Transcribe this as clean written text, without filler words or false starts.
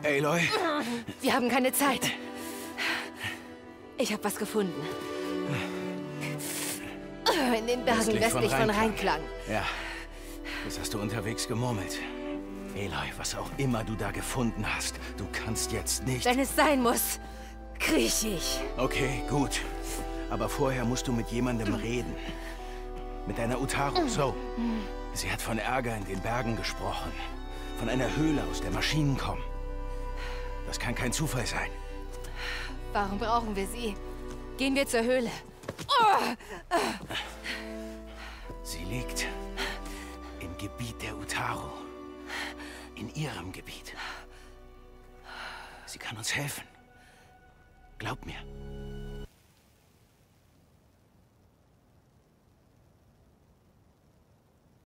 Aloy? Wir haben keine Zeit. Ich habe was gefunden. In den Bergen westlich von Rheinklang. Ja, das hast du unterwegs gemurmelt. Aloy, was auch immer du da gefunden hast, du kannst jetzt nicht... Wenn es sein muss, kriech ich. Okay, gut. Aber vorher musst du mit jemandem reden. Mit deiner Utaru, so. Sie hat von Ärger in den Bergen gesprochen. Von einer Höhle, aus der Maschinen kommen. Das kann kein Zufall sein. Warum brauchen wir sie? Gehen wir zur Höhle. Sie liegt im Gebiet der Utaru. In ihrem Gebiet. Sie kann uns helfen. Glaub mir.